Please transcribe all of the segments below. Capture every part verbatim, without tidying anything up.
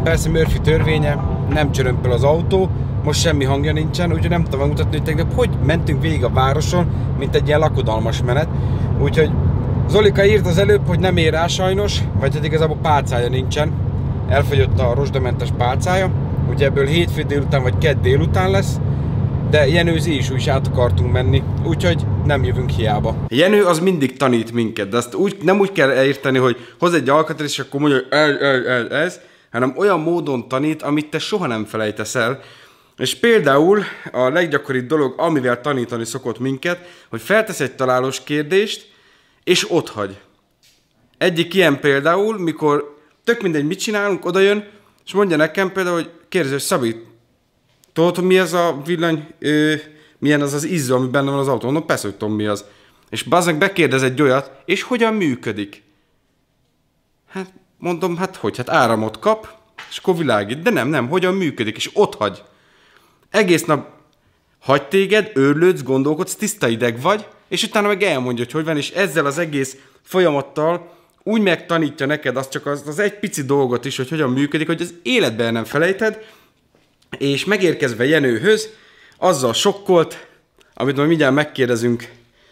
persze Murphy törvénye, nem csörömpöl az autó, most semmi hangja nincsen, úgyhogy nem tudom megmutatni, hogy tegnap hogy mentünk végig a városon, mint egy ilyen lakodalmas menet. Úgyhogy Zolika írt az előbb, hogy nem ér rá sajnos, vagy hát igazából pálcája nincsen. Elfogyott a rozsdamentes pálcája, úgyhogy ebből hétfő délután vagy kedd délután lesz, de Jenőzi is úgy is át akartunk menni, úgyhogy nem jövünk hiába. Jenő az mindig tanít minket, de azt úgy, nem úgy kell elérteni, hogy hoz egy alkatrészt, és akkor mondja, hogy ez, ez, ez, ez, hanem olyan módon tanít, amit te soha nem felejtesz el. És például a leggyakoribb dolog, amivel tanítani szokott minket, hogy feltesz egy találós kérdést, és otthagy. Egyik ilyen például, mikor tök mindegy mit csinálunk, odajön, és mondja nekem például, hogy kérdezi, hogy Szabi, tudod, hogy mi az a villany, ö, milyen az az izzó, ami benne van az autón? Mondom, persze, hogy tudom mi az. És bazdmeg bekérdez egy olyat, és hogyan működik? Hát mondom, hát hogy? Hát áramot kap, és akkor világít. De nem, nem, hogyan működik, és ott hagy. Egész nap hagy téged, őrlődsz, gondolkodsz, tiszta ideg vagy, és utána meg elmondja, hogy hogy van, és ezzel az egész folyamattal úgy megtanítja neked azt csak az, az egy pici dolgot is, hogy hogyan működik, hogy az életben nem felejted, és megérkezve Jenőhöz, azzal sokkolt, amit majd mindjárt megkérdezünk.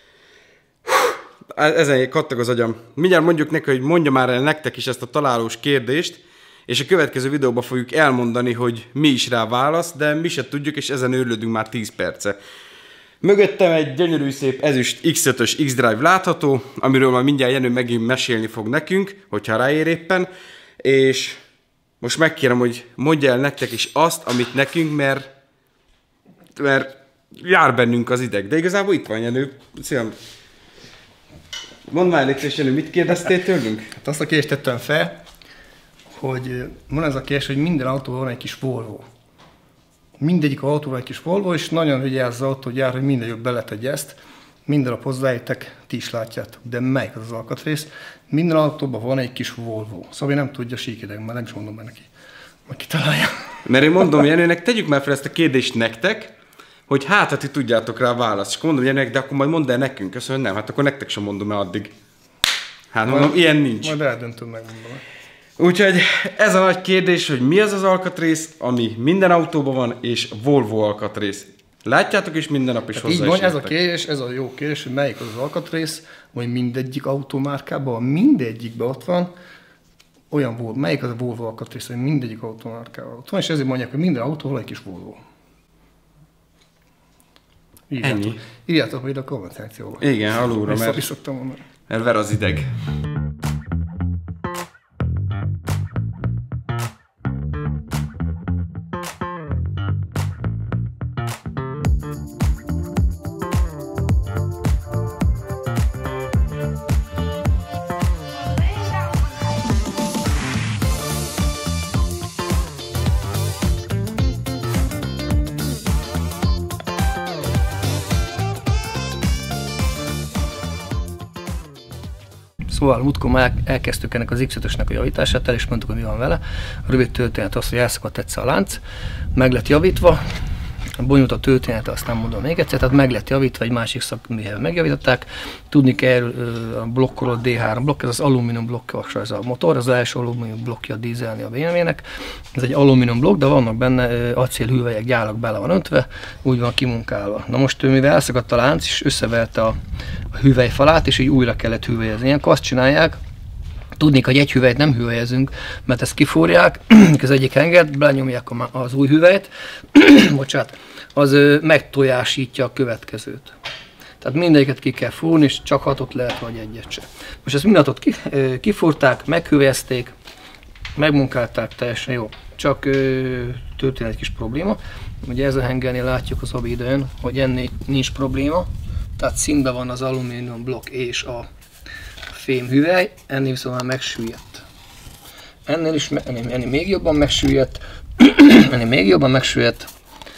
Ezen kattog az agyam. Mindjárt mondjuk neki, hogy mondja már el nektek is ezt a találós kérdést, és a következő videóban fogjuk elmondani, hogy mi is rá válasz, de mi se tudjuk, és ezen őrlődünk már tíz perce. Mögöttem egy gyönyörű szép ezüst iksz ötös X-Drive látható, amiről majd mindjárt Jenő megint mesélni fog nekünk, hogyha ráér éppen, és most megkérem, hogy mondja el nektek is azt, amit nekünk, mert, mert jár bennünk az ideg. De igazából itt van Jenő. Szia. Mondd már légy, Jenő, mit kérdeztél tőlünk? Hát azt a kérdést tettem fel, hogy van ez a kérdés, hogy minden autóban van egy kis Volvo. Mindegyik autóban egy kis Volvo, és nagyon vigyázz az autógyár, hogy mindegyik beletegye ezt. Minden nap hozzáértek, ti is látjátok. De melyik az az alkatrész? Minden autóban van egy kis Volvo. Szóval nem tudja síkideg, már nem is mondom már neki. Majd kitalálja. Mert én mondom Jenőnek, tegyük már fel ezt a kérdést nektek, hogy hát, ha ti tudjátok rá a választ. És akkor mondom Jenőnek, de akkor majd mondd el nekünk. Köszönöm, nem, hát akkor nektek sem mondom el addig. Hát mondom, majd, ilyen nincs. Majd eldöntöm, megmondom. Úgyhogy ez a nagy kérdés, hogy mi az az alkatrész, ami minden autóban van, és Volvo alkatrész. Látjátok is minden nap is hozzá. Így van, ez a kérdés, ez a jó kérdés, hogy melyik az az alkatrész, vagy mindegyik automárkában, mindegyikben ott van, olyan Volvo, melyik az a Volvo alkatrész, hogy mindegyik automárkában ott van, és ezért mondják, hogy minden autóval egy kis Volvo. Írjátok, ennyi. Írjátok majd a kommentációba. Igen, alulra, mert, mert ver az ideg. Szóval múltkor már elkezdtük ennek az iksz ötösnek a javítását, el is mondtuk, hogy mi van vele. A rövid történet az, hogy elszakadt egyszer a lánc, meg lett javítva, bonyolult a történet, azt nem mondom még egyszer, tehát meg lett javítva, egy másik szakműhelyen megjavították. Tudni kell erről a blokkoló dé három blokk, ez az alumínium blokkos, ez a motor, az első alumínium blokkja a dízelni a bé em vé-nek. Ez egy alumínium blokk, de vannak benne acélhüvelyek, gyálak bele van öntve, úgy van kimunkálva. Na most, mivel elszakadt a lánc, és összeverte a, a hüvelyfalát, és így újra kellett hüvelyezni. Ilyenkor azt csinálják, tudnék, hogy egy hüvelyt nem hüvelyezünk, mert ezt kifúrják, az egyik hengert, belenyomják az új hüvelyt, bocsánat, az megtojásítja a következőt. Tehát mindegyiket ki kell fúrni, és csak hatot lehet, vagy egyet se. Most ezt mindent kifúrták, meghüvelyezték, megmunkálták, teljesen jó. Csak történt egy kis probléma. Ugye ez a hengernél látjuk az videón, hogy ennél nincs probléma. Tehát színben van az alumínium blokk és a fém hüvely, ennél viszont már megsüllyedt. Ennél is ennél, ennél még jobban megsüllyedt, ennél még jobban megsüllyedt,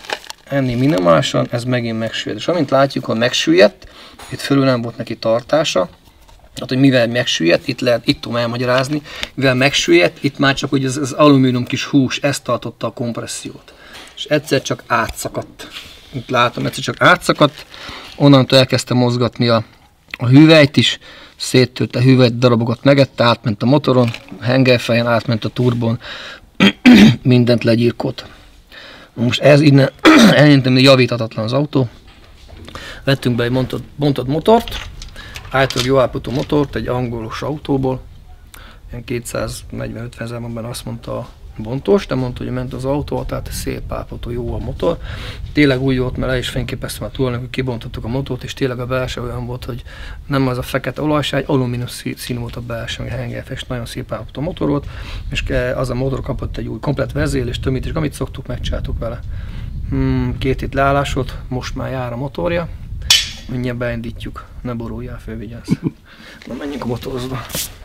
ennél minimálisan, ez megint megsüllyedt. És amint látjuk, hogy megsüllyedt, itt fölül nem volt neki tartása, tehát hogy mivel megsüllyedt, itt lehet, itt tudom elmagyarázni, mivel megsüllyedt, itt már csak hogy az, az alumínium kis hús, ez tartotta a kompressziót. És egyszer csak átszakadt. Itt látom, egyszer csak átszakadt, onnantól elkezdte mozgatni a, a hüvelyt is, széttört a hüvelyt, darabokat megette, átment a motoron, a hengerfejen, átment a turbon, mindent legyirkott. Most ez innen eljentem, javítatatlan az autó. Vettünk be egy bontott, bontott motort, általában jó állapotú motort egy angolos autóból, ilyen kétszáznegyven-ötven ezerben benne azt mondta a bontós, de mondta, hogy ment az autó, tehát szép állapotú, jó a motor. Tényleg úgy volt, mert le is fényképeztem a túlnak, hogy kibontottuk a motort, és tényleg a belső olyan volt, hogy nem az a fekete olajság, alumínium színű volt a belső, ami hengerfest, nagyon szép állapotú motor volt, és az a motor kapott egy új komplet vezérlést, tömít, és amit szoktuk, megcsináltuk vele. Hmm, két hét leállás volt, most már jár a motorja, mindjárt beindítjuk, ne boruljál föl, vigyázz. Na menjünk a motorozba.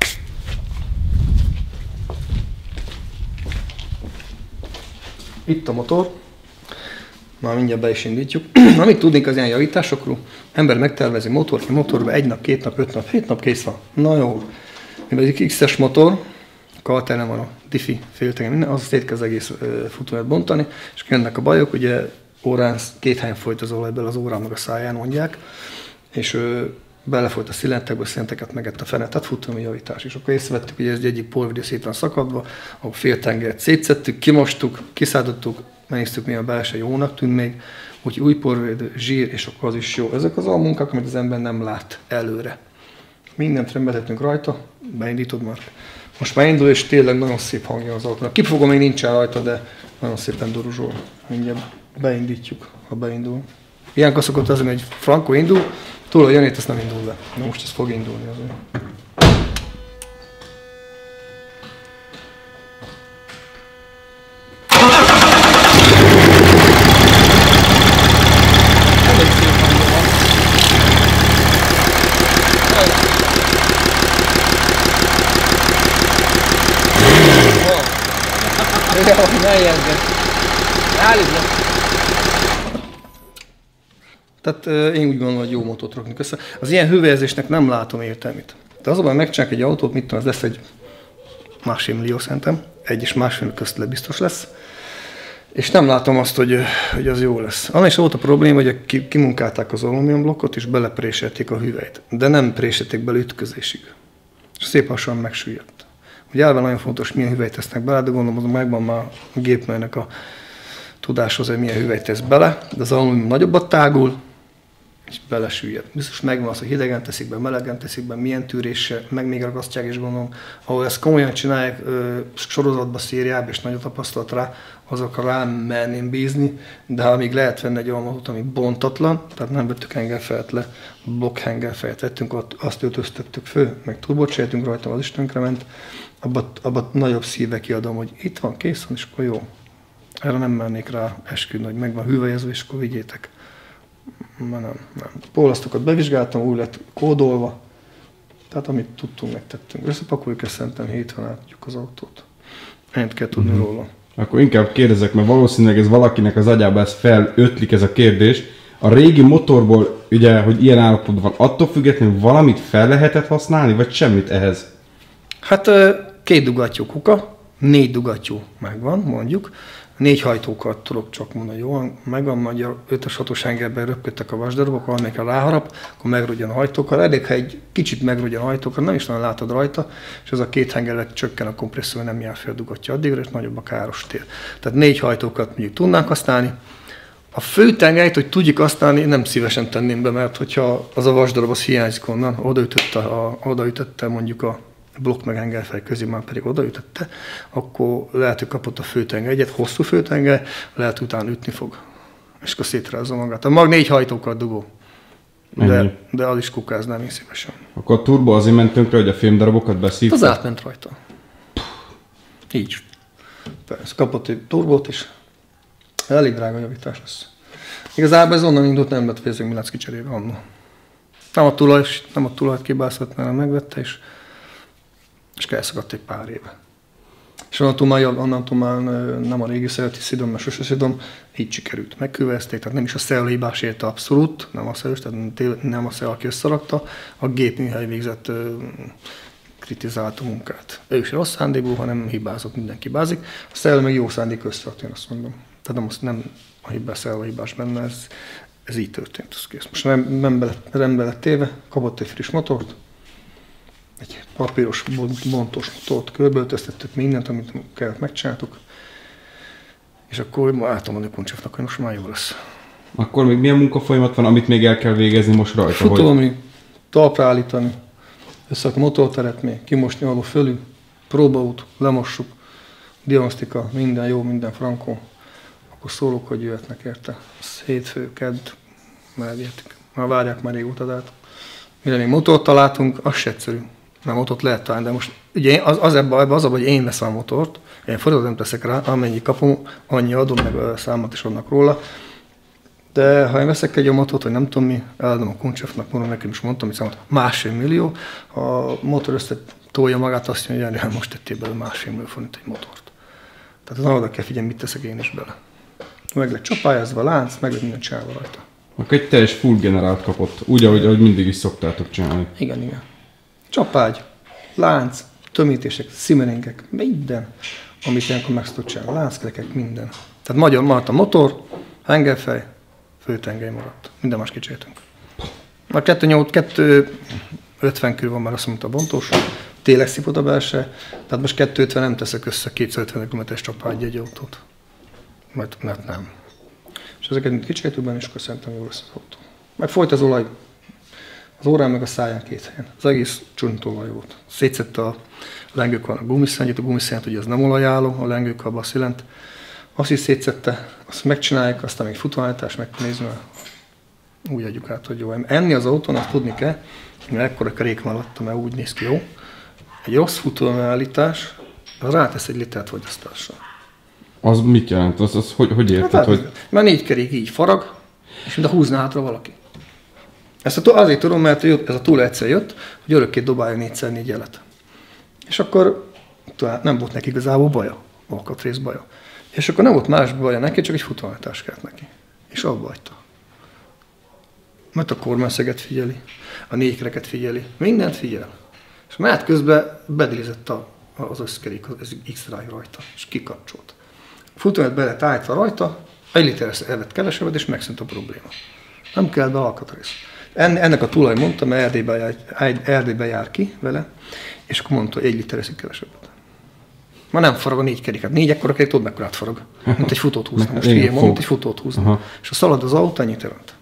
Itt a motor, már mindjárt be is indítjuk. Amit tudnék az ilyen javításokról, ember megtervezi motor, ki motorba egy nap, két nap, öt nap, hét nap kész van. Na jó. Mivel egy X-es motor, kartelen van a diffi féltegen, minden, az szét kell az egész futóját bontani, és ennek a bajok, ugye órán két helyen folyt az olaj bele az órán meg a száján mondják, és ő belefolyt a szilentekbe, a szilenteket megett a fene, tehát futómi javítás. És akkor észrevettük, hogy ez egyik porvidő szét van szakadva, ahol féltengelyet szétszettük, kimostuk, kiszádottuk, megnéztük, milyen belső jónak tűnt még, hogy új porvédő, zsír, és akkor az is jó. Ezek az a munkák, amit az ember nem lát előre. Mindent rendbetettünk rajta, beindítod már. Most már indul, és tényleg nagyon szép hangja az autónak. Kifogom, még nincsen rajta, de nagyon szépen duruzsol. Mindjárt beindítjuk, ha beindul. Ilyenkor szokott az, hogy egy Franco indul, túl a Janét, azt nem indul be. De most ez fog indulni azért. Tehát uh, én úgy gondolom, hogy jó motót rakunk össze. Az ilyen hőverzésnek nem látom értelmét. De azonban megcsinálják egy autót, mit tudom, ez lesz egy másfél millió szerintem, egy és másfél közt le biztos lesz. És nem látom azt, hogy, hogy az jó lesz. Annak is volt a probléma, hogy kimunkálták az alumíniumblokkot és belepréselték a hüvelyt. De nem préselték bele ütközésig. És szép hasonlóan megsüllyedt. Ugye elve nagyon fontos, milyen hüvelyt tesznek bele, de gondolom, hogy megvan már a gépműnek a tudáshoz, hogy milyen hüvelyt tesz bele, de az alumínium nagyobbat tágul, és belesüllyed. Biztos megvan az, hogy hidegen teszik be, melegen teszik be, milyen tűréssel, meg még ragasztják, és gondolom, ahol ezt komolyan csinálják, ö, sorozatba, szériába, és nagy tapasztalat rá, azokra rá merném bízni, de ha még lehet venni egy olyan motót, ami bontatlan, tehát nem vettük hengerfejet le, blokk hengerfejet vettünk, azt öltöztettük föl, meg turbót cseréltünk rajta, az is tönkrement, abban abba nagyobb szíve kiadom, hogy itt van, kész van, és akkor jó. Erre nem mennék rá esküdni, hogy megvan hüvelyezve, és akkor vigyétek. Ma nem, nem. Pólasztokat bevizsgáltam, úgy lett kódolva. Tehát amit tudtunk, megtettünk. Összepakoljuk, és szerintem hétfőn átadjuk az autót. Ennyit kell tudni mm-hmm. róla. Akkor inkább kérdezek, mert valószínűleg ez valakinek az agyába ez felötlik ez a kérdés. A régi motorból, ugye, hogy ilyen állapotban van, attól függetlenül valamit fel lehetett használni, vagy semmit ehhez? Hát két dugattyú kuka, négy dugattyú megvan, mondjuk. Négy hajtókat tudok csak mondani, jó, megvan, majd a ötös hatos hengerben röpködtek a vasdarabok, valamelyikre ráharap, akkor megrúgyan a hajtókkal. Elég, ha egy kicsit megrúgyan a hajtókkal, nem is nagyon látod rajta, és ez a két hengerlet csökken a kompresszor, nem jár fel a dugatja addigra, és nagyobb a káros tér. Tehát négy hajtókat mondjuk tudnánk használni. A főtengelyt, hogy tudjuk használni, nem szívesen tenném be, mert hogyha az a vasdarab az hiányzik onnan, odaütötte, a, odaütötte mondjuk a blokk meg hengerfej közé, már pedig odaütötte, akkor lehet, hogy kapott a főtengely egyet, hosszú főtengely, lehet, hogy utána ütni fog. És akkor szétrázza magát. A mag négy hajtókat dugó. De, de az is kukáznám én szívesen. Akkor a turbo azért ment tönkre, hogy a fémdarabokat beszívta? Az átment rajta. Így. Persze, kapott egy turbót is. Elég drága javítás lesz. Igazából ez onnan indult, nem lett fézők Milácki cserébe annól. Nem a tulaj, nem a tulajt kibászott, mert megvette, és és elszakadt egy pár éve. És onnantól már, onnantól már nem a régi szereleti szidom, mert sose szidom, így sikerült. Megküvezték, tehát nem is a szel hibás érte abszolút, nem a szel, tehát nem a szel, aki összerakta, a gépműhely végzett kritizált a munkát. Ő is rossz szándékú, hanem hibázott, mindenki hibázik. A szel meg jó szándék összerakta, én azt mondom. Tehát nem, nem a hibás szel a hibás benne, ez, ez így történt. Ez kész. Most nem, nem be lett, rendbe lett téve, kapott egy friss motort, egy papíros bontós motort, körbeöltöztettük mindent, amit kellett, megcsináltuk. És akkor ma átadom a Kuncsevnak, hogy most már jó lesz. Akkor még milyen munkafolyamat van, amit még el kell végezni most rajta? Futolni, hogy... talpra állítani, összeak a motorteret még, kimosni alul fölül, próbaút, lemossuk, diagnosztika, minden jó, minden frankó. Akkor szólok, hogy jöhetnek érte. Ez hétfő, kedd, már értik. Már várják már régóta át. Mire még motort találtunk, az se egyszerű. Mert motort lehet találni, de most ugye az, az ebben az, hogy én veszem a motort, én forintot nem teszek rá, amennyi kapom, annyi adom, meg a számot is adnak róla. De ha én veszek egy motort, vagy nem tudom mi, eladom a Kuncsevnak, mondom neki, most mondtam, hogy számot másfél millió, a motor összetolja magát, azt mondja, hogy jaj, most tettél bele másfél millió forint egy motort. Tehát az oda kell figyelni, mit teszek én is bele. Meg lett csapályázva a lánc, meg lett minden csinálva rajta. Akkor egy teljes full generált kapott, úgy, ahogy, ahogy mindig is szoktátok csinálni. Igen, igen. Csapágy, lánc, tömítések, szimeringek, minden, amit ilyenkor meg szokott csinálni. Lánckerekek, minden. Tehát magyar maradt a motor, hengerfej, főtengely maradt. Minden más kicseréltünk. Már kettő ötven körül van már azt mondta a bontós, tényleg szipott a belse, tehát most kettő ötven nem teszek össze kétszázötven kilométeres csapágy egy autót. Mert, mert nem. És ezeket mind kicseréltük benne, és akkor szerintem jó lesz az autó. Meg folyt az olaj, az órán meg a száján két helyen. Az egész csuntolaj volt. Szétszette a lengők van a gumiszentjét, a gumiszentjét ugye az nem olajálló, a lengők abban szilent. Azt is szétszette, azt megcsinálják, aztán még futóállítás megnézni, úgy adjuk át, hogy jó. Enni az autón, azt tudni kell, mert ekkora kerék van alatta, mert úgy néz ki jó. Egy rossz futóállítás, az rátesz egy litert fogyasztásra. Az mit jelent? Az, az hogy, hogy érted? Hát, hogy... Mert négy kerék így farag, és mint a húzná hátra valaki. Ezt azért tudom, mert ez a túl egyszer jött, hogy örökké dobálja négyszer négy jelet. És akkor nem volt neki igazából baja, alkatrész baja. És akkor nem volt más baja neki, csak egy futóállítás kellett neki. És abba hagyta. Mert a kormányszeget figyeli, a négy kereket figyeli, mindent figyel. És mehet közben bedilizett a, az összkerék, az X-ráj rajta, és kikapcsolt. A futóállít be lett állítva rajta, egy liter elvett kevesebbet, és megszűnt a probléma. Nem kell be alkatrész. Ennek a tulaj mondta, mert Erdélybe jár, Erdélybe jár ki vele, és akkor mondta, hogy egy liter eszik kevesebbet. Ma nem farag a négy kerék. Hát négy ekkora kerék, tudod mekkorát farag. Mint egy futót húztam. Most hülyén mondom, mint egy futót húztam. Aha. És ha szalad az autó, ennyit jelent.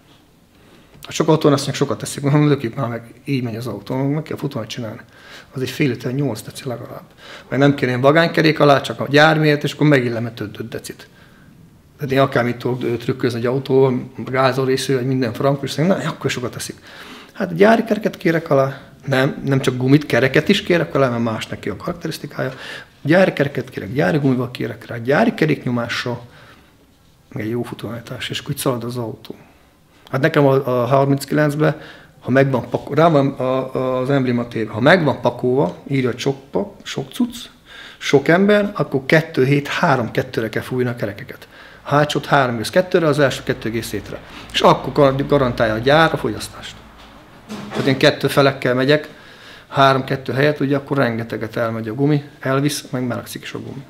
Ha sok autón azt sokat teszik, hanem lökjük már meg, így megy az autó, meg kell futómat csinálni. Az egy fél liter, nyolc deci legalább. Meg nem kell ilyen vagánykerék alá, csak a gyárméret, és akkor megillemet öt decit. Tehát én akármit tudok trükközni egy autóval, gázol részű, vagy minden frankos, és szerintem, na, akkor sokat teszik. Hát gyári kereket kérek alá, nem, nem csak gumit, kereket is kérek alá, mert más neki a karakterisztikája. Gyári kereket kérek, gyári gumival kérek rá, gyári keréknyomásra, meg egy jó futóállítás, és úgy szalad az autó. Hát nekem a, a harminckilencben, ha megvan pakolva, rá van a, a, az embléma téve, ha megvan pakolva, írja, hogy sok pak, sok cucc, sok ember, akkor kettő hét, három kettőre kell fújni a kerekeket. A hátsót három egész kettőre, az első kettő egész hétre. És akkor garantálja a gyár a fogyasztást. Tehát én kettő felekkel megyek, három kettő helyett, ugye akkor rengeteget elmegy a gumi, elvisz, meg melegszik is a gumi.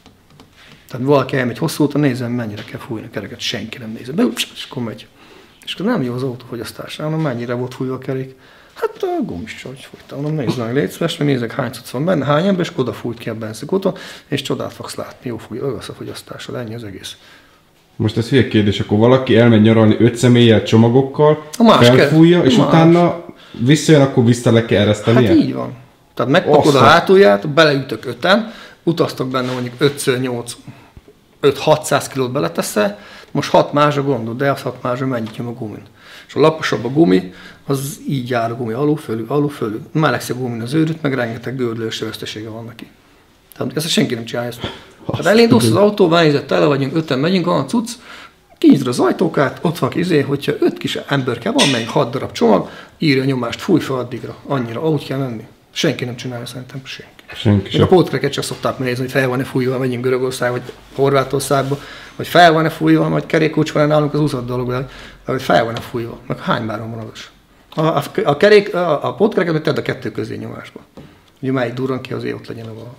Tehát valaki elmegy hosszú úton, nézem, mennyire kell fújni a kereket, senki nem nézi. Be, és akkor megy. És akkor nem jó az autófogyasztás. Mondom, mennyire volt fújva a kerék? Hát a gumis csak fújta. Mondom, nézd meg, légy szíves, mert nézek, hány cucc van benne, hány ember, és oda fújt ki a benzinkúton, és csodát fogsz látni, jó fújja, az a fogyasztásod, ennyi az egész. Most ez hülye kérdés, akkor valaki elmegy nyaralni öt személlyel, csomagokkal, felfújja, és más. Utána visszajön, akkor vissza le kell eresztenie? Hát így van. Tehát megpakod a hátulját, beleütök öten, utaztok benne mondjuk ötször nyolc, öt-hatszáz kilót beleteszel, most hat mázsa gondol, de az hat mázsa mennyit nyom a gumin. És a laposabb a gumi, az így jár a gumi alul, fölül, alul, fölül. Melegszik a gumin az őrült, meg rengeteg gördülős vesztesége van neki. Tehát ezt senki nem csinálja ezt. Tehát elindulsz az autóban, nézett, tele vagyunk, öten megyünk, van a cucc, kinyitod az ajtókát, ott van izé, hogyha öt kis emberke van, melyik hat darab csomag, írja a nyomást, fúj fel addigra, annyira, ahogy kell menni. Senki nem csinálja, szerintem senki. Senki Én a pótkereket csak szokták nézni, hogy fel van-e fújva, megyünk Görögország, vagy Horvátországba, hogy fel van-e fújva, vagy kerékkulcs van-e nálunk az úszott dolog, hogy fel van-e fújva, meg hány báron van az. A, a, a, kerék, a, a pótkereket tedd a kettő közé nyomásba. Ugye melyik durran ki, azért ott legyen a valami.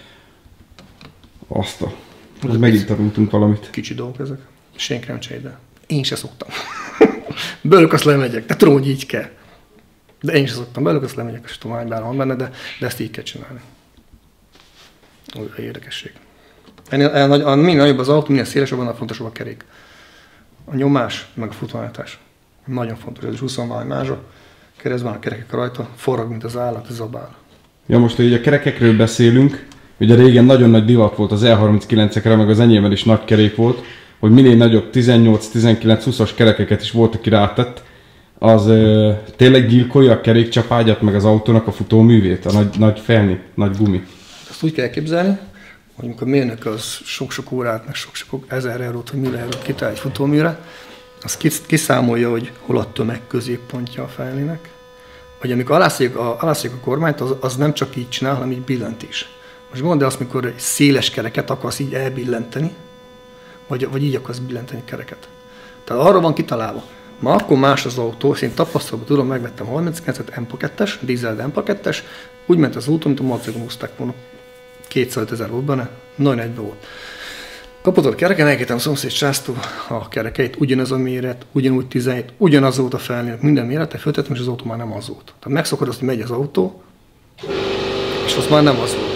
Azt a... Megint tanultunk valamit. Kicsi dolgok ezek. Senki nem csinálja. Én se szoktam. Bölök azt lemegyek, de tudom, hogy így kell. De én is szoktam belőle, azt lemegyek, és tudom, hány bár van benne, de, de ezt így kell csinálni. Olyan érdekesség. Ennél, a, a, minél nagyobb az autó, minél szélesebb, annál fontosabb a kerék. A nyomás, meg a futóállítás. Nagyon fontos, ez is húsz-valahány mázsa, keresztben a kerekek rajta, forrag, mint az állat, zabál. Ja, most így a kerekekről beszélünk, ugye régen nagyon nagy divat volt az E harminckilencekre, meg az enyémben is nagy kerék volt, hogy minél nagyobb tizennyolc, tizenkilenc, húszas kerekeket is volt, aki rátett, az ö, tényleg gyilkolja a kerékcsapágyat, meg az autónak a futóművét, a nagy, nagy felni, nagy gumi. Azt úgy kell elképzelni, hogy amikor a mérnök az sok-sok órát, meg sok-sok ezer eurót, vagy millió eurót kitál egy futóműre, az kiszámolja, hogy hol a tömeg középpontja a felnének. Vagy amikor alászék a, alászék a kormányt, az, az nem csak így csinál, hanem így billent is. Most gondolj azt, amikor egy széles kereket akarsz így elbillenteni, vagy, vagy így akarsz billenteni kereket. Tehát arra van kitalálva. Ma akkor más az autó, én tapasztalatban tudom, megvettem harminckilencet, M P kettes, dízel M P kettes, úgy ment az autó, mint a Mazda húzták volna. kétszázezer volt benne, nagyon egybe volt. Kapott a kereken, elkértem a szomszéd sásztó a kerekeit, ugyanaz a méret, ugyanúgy tizenhét, ugyanaz volt a felnél, minden mérete, föltettem, és az autó már nem az volt. Tehát megszokod azt, hogy megy az autó, és az már nem az volt.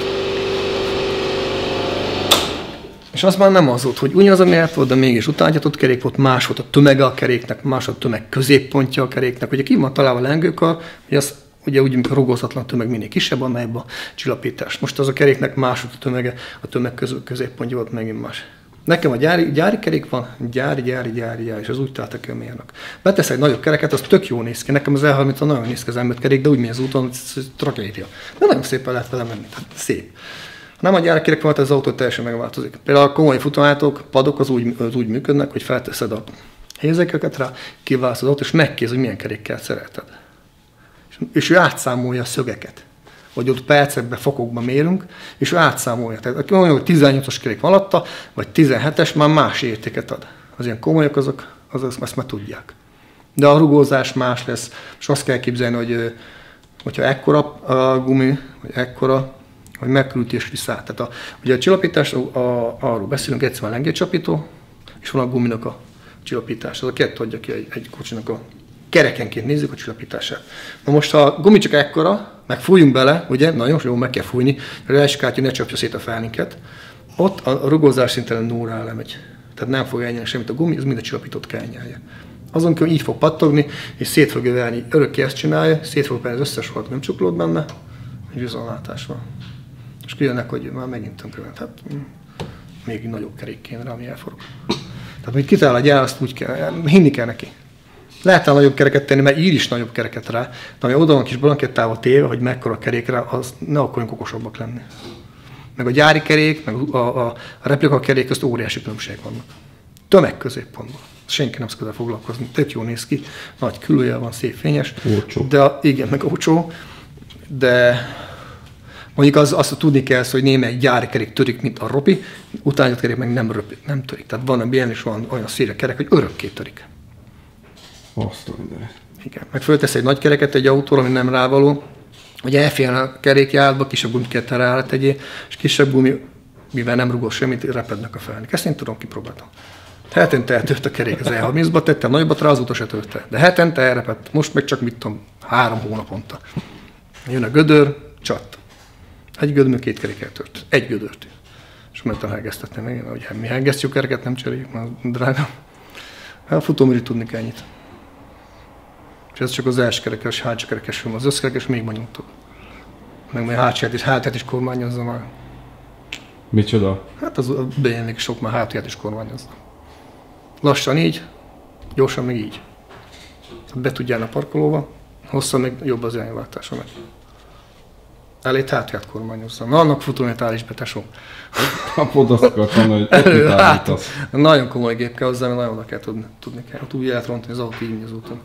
És az már nem az volt, hogy ugyanaz a méret volt, de mégis utányatott kerék volt, más volt a tömege a keréknek, más volt a tömeg középpontja a keréknek. Ugye ki van találva a lengőkar, hogy az ugye úgy, mint a rugózatlan tömeg minél kisebb, annál ebben a csillapítás. Most az a keréknek más volt a tömege, a tömeg közül, középpontja volt megint más. Nekem a gyári, gyári kerék van, gyári, gyári, gyári, gyári, és az úgy találtak ki a mérnök. Betesz egy nagyobb kereket, az tök jó néz ki. Nekem az E harminc nagyon néz ki az M öt kerék, de úgy megy az úton, hogy tragédia. De nagyon szépen lehet vele menni, tehát szép. Ha nem a gyári kerek van, az autó teljesen megváltozik. Például a komoly futóautók, padok az úgy, az úgy működnek, hogy felteszed a hézékeket rá, kiválasztod az autót, és megkérdez, hogy milyen kerékkel szereted. És, és ő átszámolja a szögeket. Vagy ott percekben, fokokban mérünk, és ő átszámolja. Tehát aki mondja, hogy tizennyolcas kerék van alatta, vagy tizenhetes, már más értéket ad. Az ilyen komolyak, azok, azok ezt már tudják. De a rugózás más lesz, és azt kell képzelni, hogy hogyha ekkora a gumi, vagy ekkora, hogy megkültés viszát. Tehát a, ugye a csillapítás, a, a, arról beszélünk, egyszer van a lengércsapító, és van a guminak a csillapítás. Az a kettő adja ki egy, egy kocsinak a kerekenként nézzük a csillapítását. Na most, ha a gumi csak ekkora, meg fújjunk bele, ugye, nagyon jó, meg kell fújni, hogy a leskátja ne csapja szét a felninket, ott a rugózás szinten nullra lemegy. Tehát nem fog elnyelni semmit a gumi, az mind a csillapítót kell elnyelje. Azon kívül így fog pattogni, és szét fogja verni, örökké ezt csinálja, szét fog verni az összes volt, nem csuklód benne, egy viszontlátás van. És kijönnek, hogy már megint tönkre ment. Hát még nagyobb kerék kéne rá, ami elforog. Tehát, hogy kitalál a gyár, azt úgy kell, hinni kell neki. Lehet nagyobb kereket tenni, mert ír is nagyobb kereket rá, de ami oda van kis blankettával téve, hogy mekkora kerékre, az ne akarjunk okosabbak lenni. Meg a gyári kerék, meg a, a, a replika kerék közt óriási különbség vannak. Tömeg középpontban. Senki nem szokott foglalkozni. Tök jó néz ki, nagy külője van, szép fényes. Olcsó. De a, igen, meg olcsó, de mondjuk az, azt tudni kell, hogy némelyik gyári kerék törik, mint a ropi, utányatott kerék meg nem, röpi, nem törik. Tehát van ilyen is van olyan széle kerek, hogy örökké törik. Azt minden. Igen. Meg föltesz egy nagy kereket egy autóra, ami nem rávaló, hogy elférjen a kerékjárba, kisebb gumit kell rá tegyél, és kisebb gumi, mivel nem rugol semmit, repednek a felnik. Ezt én tudom, kipróbáltam. Hetente eltört a kerék az E harmincba, tettem nagyobbat rá, azóta se törte. De hetente elrepett, most meg csak mit tudom, három hónaponta. Jön a gödör, csat. Egy gödör, két kerék eltört. Egy gödört. És mentem hegesztetni meg, hogy mi hegesztjük kereket, nem cseréljük, mert drága. A futóműrit tudni kell ennyit. És ez csak az első kerekes, hátsó kerekes film, az összkerekes még bonyolultabb. Meg majd hátsóját is, hátját is kormányozza már. Micsoda? Hát az a bé em vé-nek sok már hátját is kormányozza. Lassan így, gyorsan meg így. Be tudjál a parkolóba, hosszan meg jobb az irányváltása meg. Elét hátját kormányozza. Na, annak futóművet állíts be, tesó. Kapod azt akartam, hogy ott mit állítasz. Nagyon komoly gép kell hozzá, mert nagyon oda kell tudni, tudni kell. Ott úgy lehet rontani az autó így az úton.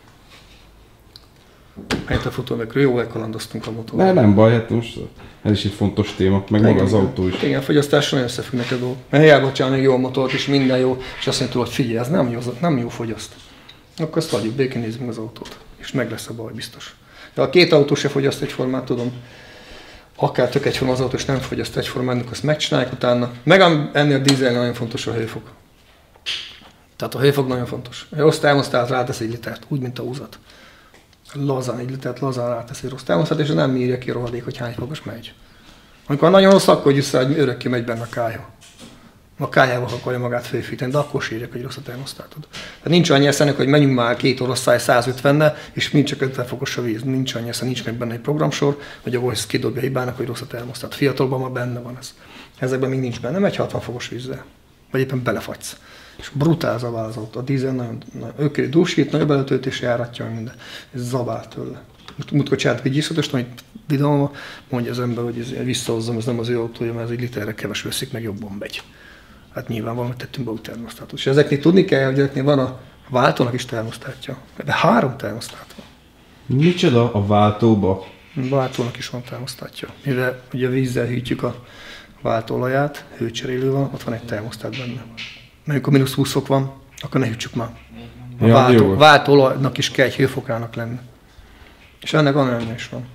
Helyett a futóművekről jól elkalandoztunk a motorral. Ne, nem baj, hát most ez is egy fontos téma, meg maga az autó is. Igen, a fogyasztással nagyon összefüggnek a dolgok. Mert hiába csinálni jó motort és minden jó, és azt mondja, hogy figyelj, ez nem jó, nem jó fogyaszt. Akkor azt hagyjuk, békén nézzük az autót, és meg lesz a baj, biztos. De a két autó se fogyaszt egyformán, tudom. Akár tök egyforma az autó, és nem fogyaszt egyformán, azt megcsinálják utána. Meg ennél a dízel nagyon fontos a hőfok. Tehát a hőfok nagyon fontos. Ha azt elmosztál, rátesz egy litert, úgy, mint a húzat. Lazán, így tehát lazán rátesz egy rossz termosztát, és nem írja ki a rohadék, hogy hány fokos megy. Amikor nagyon rossz, akkor vissza, hogy örökké megy benne a kályha. A kályhával akarja magát fölfűteni, de akkor sírják, hogy rossz a termosztátod. Tehát nincs annyi eszenek, hogy menjünk már két orosztály száz ötvennel, és mind csak ötven fokos a víz. Nincs annyi esze, nincs meg benne egy programsor, hogy ahol ezt kidobja hibának, hogy rossz a termosztát. Fiatalban már benne van ez. Ezekben még nincs benne, megy hatvan fokos vízzel. Vagy éppen belefagysz. És brutál zabál az autó. A dízel nagyon, nagyon ők dúsít, nagyobb előtöltés járatja, minden. Ez zabál tőle. Múltkor csináltak egy iszatost, amit videóban mondja az ember, hogy ez, visszahozzam, ez nem az ő autója, mert ez egy literre kevesebb veszik, meg jobban megy. Hát nyilván hogy tettünk be új termosztátot. És ezeknél tudni kell, hogy ezeknél van a váltónak is termosztátja. De három termosztát van. Micsoda a váltóba? A váltónak is van termosztátja. Mivel ugye vízzel hűtjük a váltóolaját, hőcserélő van, ott van egy termosztát benne. Mert amikor mínusz húsz fok van, akkor ne hűtsük már. A Ja, váltó, váltóolajnak is kell egy hőfokának lenni. És ennek olyan is van.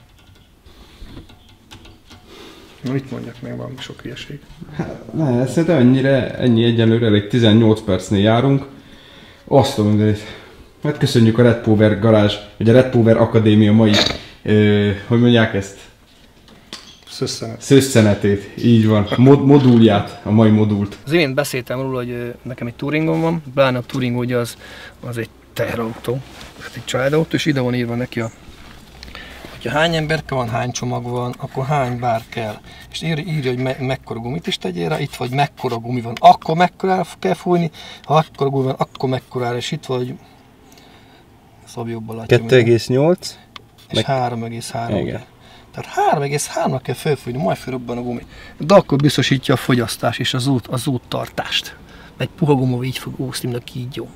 Na, mit mondjak még, valami sok hülyeség. Hát, ne, szerintem ennyire, ennyi egyenlőre, elég tizennyolc percnél járunk. Azt mondom, hogy hát köszönjük a Red Power garázs, vagy a Red Power Akadémia mai, ö, hogy mondják ezt? Szösszenet. Szösszenetét, így van, Mod modulját, a mai modult. Az imént beszéltem róla, hogy ö, nekem egy Touringom van, pláne a Touring ugye az, az egy teherautó, hát egy családautó, és ide van írva neki a hogyha hány emberke van, hány csomag van, akkor hány bár kell. És írja, írja hogy me mekkora gumit is tegyél rá, itt vagy mekkora gumi van, akkor mekkorára kell fújni, ha akkora gumi van, akkor mekkorára, és itt vagy... Szabj jobban látja. kettő egész nyolc. És három egész három. Tehát három egész háromnak kell felfújni, majd felrobban a gumi. De akkor biztosítja a fogyasztás és az, út, az úttartást. Egy puha gumó így fog úszni, de így jó.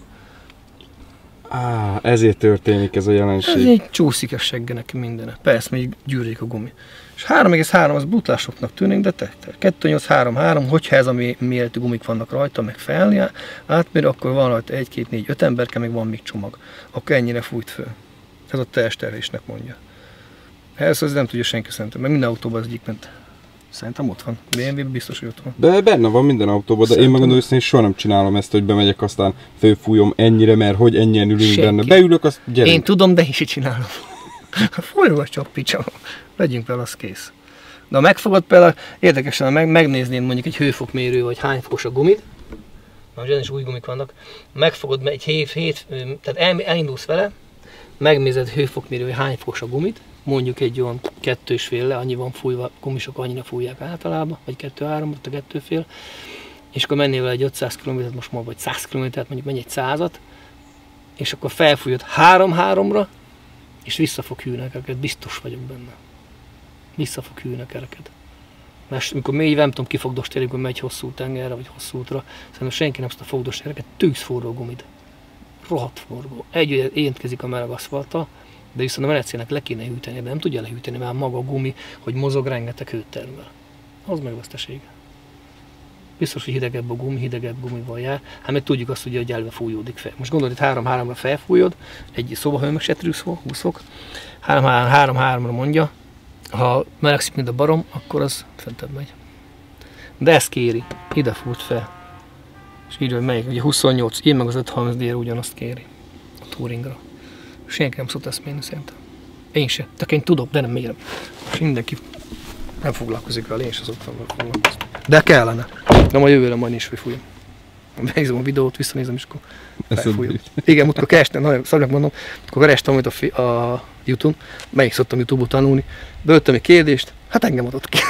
Á, ezért történik ez a jelenség. Ez így csúszik a seggenek minden. Persze, még gyűrjék a gumi. És három egész három az brutálsoknak tűnik, de te, te kettő nyolc három három, hogyha ez a méretű gumik vannak rajta, meg felni átmér, akkor van rajta egy két négy öt emberke, meg van még csomag. Akkor ennyire fújt föl. Ez a teljes terhelésnek mondja. Ez az nem tudja senki szerintem, mert minden autóban az egyik ment. Szerintem ott van. bé em vé-ben biztos, hogy ott van. De benne van minden autóban, de szerintem... én megmondom őszintén, soha nem csinálom ezt, hogy bemegyek, aztán fölfújom ennyire, mert hogy ennyien ülünk senki. Benne. Beülök, azt gyerünk. Én tudom, de én is csinálom. Fújolgat csak picsa. Legyünk vele, az kész. De ha megfogod például, érdekesen, meg, megnéznéd mondjuk egy hőfokmérő, vagy hány fokos a gumid, most is új gumik vannak, megfogod egy hét, hét tehát el, elindulsz vele, megnézed hőfokmérő, hogy hány fokos a gumit, mondjuk egy olyan kettő és félle, annyi van fújva, gumisok annyira fújják általában, vagy kettő-három, vagy a kettő fél, és akkor mennél vele egy ötszáz kilométert, most már vagy száz kilométert, mondjuk menj egy százat, és akkor felfújod három-háromra, és vissza fog hűlni a kereked, biztos vagyok benne. Vissza fog hűlni a kereked. Mert amikor mély, nem tudom, kifogdos tényleg, hogy megy hosszú tengerre, vagy hosszú útra, szerintem senki nem azt a fogdos tereket, tűzforró gumid. Rohadt forró. Egy érintkezik a meleg aszfalttal, de viszont a melegcélnek le kéne hűteni, de nem tudja lehűteni, mert maga a gumi, hogy mozog, rengeteg hőt termel. Az meg veszteség. Biztos, hogy hidegebb a gumi, hidegebb gumival jár, hát meg tudjuk azt, hogy elve fújódik fel. Most gondolod, itt három-háromra felfújod, egy szobahőmérsékletű húsz fok, három-háromra mondja, ha melegszik, mint a barom, akkor az fentebb megy. De ezt kéri, ide fújt fel. És így, hogy melyik, ugye huszonnyolc, én meg az ötszázharminc dé-re ugyanazt kéri a Touringra. Senki nem szólt ezt mérni szerintem. Én se, tehát én tudom, de nem mérem. És mindenki nem foglalkozik vele, én is azokban foglalkozni. De kellene. De majd jövőre majd is fújom. Megnézem a videót, visszanézem, és akkor felfújom. Igen, múltkor kerestem, nagyon szabadnak mondom, akkor kerestem amit a, a YouTube-on, melyik szoktam YouTube-ot tanulni, beöltem egy kérdést, hát engem adott ki.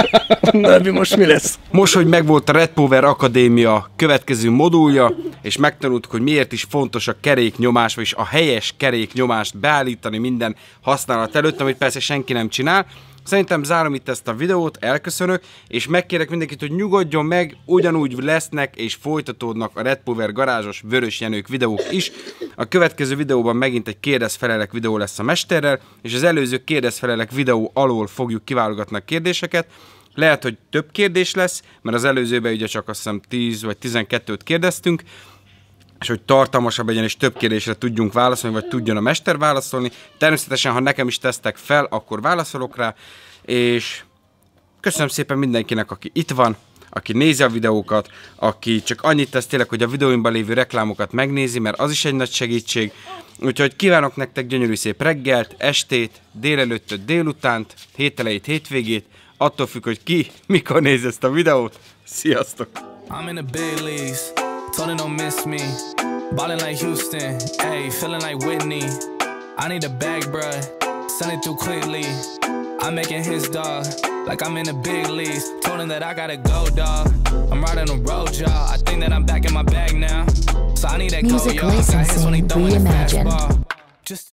Na, most mi lesz? Most, hogy megvolt a Red Power Akadémia következő modulja, és megtanultuk, hogy miért is fontos a keréknyomás, vagyis a helyes keréknyomást beállítani minden használat előtt, amit persze senki nem csinál. Szerintem zárom itt ezt a videót, elköszönök, és megkérek mindenkit, hogy nyugodjon meg, ugyanúgy lesznek és folytatódnak a Red Power garázsos Vörös Jenők videók is. A következő videóban megint egy kérdez-felelek videó lesz a mesterrel, és az előző kérdez-felelek videó alól fogjuk kiválogatni a kérdéseket. Lehet, hogy több kérdés lesz, mert az előzőben ugye csak azt hiszem tíz vagy tizenkettőt kérdeztünk, és hogy tartalmasabb legyen és több kérdésre tudjunk válaszolni, vagy tudjon a mester válaszolni. Természetesen, ha nekem is tesztek fel, akkor válaszolok rá, és köszönöm szépen mindenkinek, aki itt van. aki nézi a videókat, aki csak annyit tesz tényleg, hogy a videóimban lévő reklámokat megnézi, mert az is egy nagy segítség. Úgyhogy kívánok nektek gyönyörű szép reggelt, estét, délelőttöt, délutánt, hételejét, hétvégét, attól függ, hogy ki, mikor néz ezt a videót. Sziasztok! I'm in the big leagues, told her don't miss me. Ballin' like Houston, ayy, feeling like Whitney. I need a bag, bruh, send it through quickly. I'm making his dog, like I'm in the big leagues. Told him that I gotta go, dog. I'm riding a road, y'all. I think that I'm back in my bag now. So I need that go, Music y'all. Got his when he licensing throwing the reimagined. fastball. Just